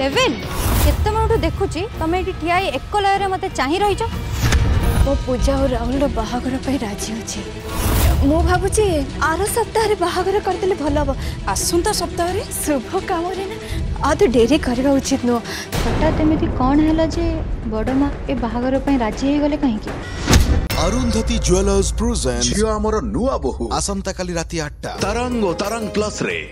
Heaven केते मनठू देखुची तमे एठी ठिया एक लୟରେ मते चाहि रहिछ। मो पूजा और राहुल बाहागर पे राजी अछि। मो भाबुची आर सप्ताह रे बाहागर करदेले भल हम। आसंता सप्ताह रे शुभ काम रे ना आ तो डेरी करबा उचित नो। हठात एमिति कोन हैला जे बडमा ए बाहागर पे राजी हे गले काहे की। अरुंधति ज्वेलर्स प्रेजेंट झियो आमर नुआ बहु आसंता काली राती 8टा तरंग प्लस रे।